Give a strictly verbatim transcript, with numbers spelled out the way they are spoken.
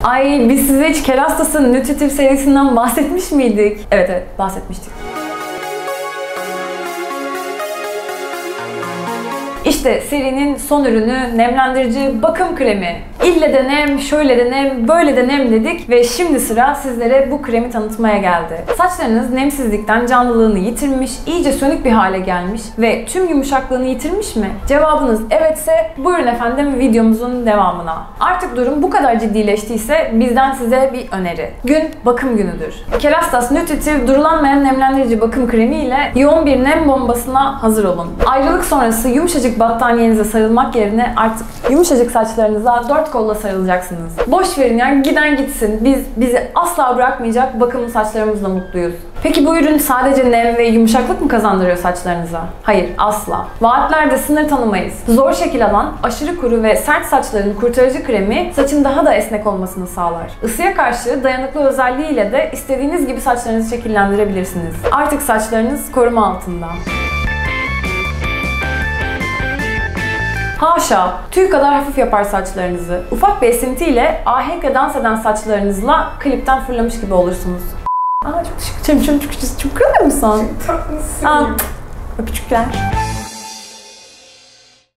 Ay biz size hiç Kerastase Nutritive serisinden bahsetmiş miydik? Evet evet bahsetmiştik. İşte serinin son ürünü nemlendirici bakım kremi. İlle de nem, şöyle de nem, böyle de nem dedik ve şimdi sıra sizlere bu kremi tanıtmaya geldi. Saçlarınız nemsizlikten canlılığını yitirmiş, iyice sönük bir hale gelmiş ve tüm yumuşaklığını yitirmiş mi? Cevabınız evetse buyurun efendim videomuzun devamına. Artık durum bu kadar ciddileştiyse bizden size bir öneri. Gün bakım günüdür. Kerastase Nutritive durulanmayan nemlendirici bakım kremi ile yoğun bir nem bombasına hazır olun. Ayrılık sonrası yumuşacık battaniyenize sarılmak yerine artık yumuşacık saçlarınıza dört kolla sarılacaksınız. Boş verin ya, giden gitsin. Biz bizi asla bırakmayacak bakımlı saçlarımızla mutluyuz. Peki bu ürün sadece nem ve yumuşaklık mı kazandırıyor saçlarınıza? Hayır, asla. Vaatlerde sınır tanımayız. Zor şekil alan, aşırı kuru ve sert saçların kurtarıcı kremi saçın daha da esnek olmasını sağlar. Isıya karşı dayanıklı özelliğiyle de istediğiniz gibi saçlarınızı şekillendirebilirsiniz. Artık saçlarınız koruma altında. Haşa, tüy kadar hafif yapar saçlarınızı. Ufak bir esintiyle ahenkle dans eden saçlarınızla klipten fırlamış gibi olursunuz. Aa çok teşekkür ederim. Çok, çok, çok, çok kırmıyor musun? Çok tatlısın. Aa, öpücükler.